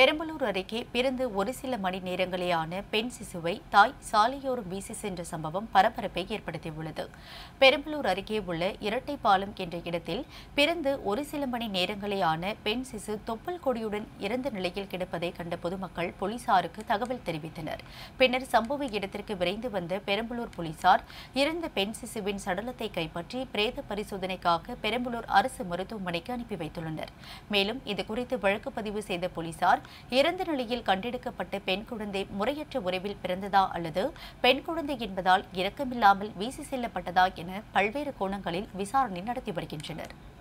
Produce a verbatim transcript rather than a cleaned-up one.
பெரம்பலூர் அருகே பிறந்து ஒரு சில மணி நேரங்களேயான பெண் சிசுவை தாய் சாலையோரம் வீசி சென்ற சம்பவம் பரபரப்பை ஏற்படுத்தியுள்ளது. பெரம்பலூர் அருகே உள்ள இரட்டைப்பாலம் என்ற இடத்தில் பிறந்து ஒரு சில மணி நேரங்களேயான பெண் சிசு தொப்புள் கொடியுடன் இறந்த நிலையில் கிடப்பதை கண்ட பொதுமக்கள் போலீசாருக்கு தகவல் தெரிவித்தனர். பின்னர் சம்பவ இடத்திற்கு விரைந்து வந்த பெரம்பலூர் போலீசார் இறந்த பெண் சிசுவின் சடலத்தை கைப்பற்றி பிரேத பரிசோதனைக்காக பெரம்பலூர் அரசு மருத்துவமனைக்கு அனுப்பி வைத்துள்ளனர். மேலும் இதுகுறித்து வழக்கு பதிவு செய்த போலீசார் இறந்த நிலையில் கண்டெடுக்கப்பட்ட பெண் குழந்தை முறையற்ற உறவில் பிறந்ததா அல்லது பெண் குழந்தை என்பதால் இரக்கமில்லாமல் வீசி செல்லப்பட்டதா என பல்வேறு கோணங்களில் விசாரணை நடத்தி வருகின்றனர்.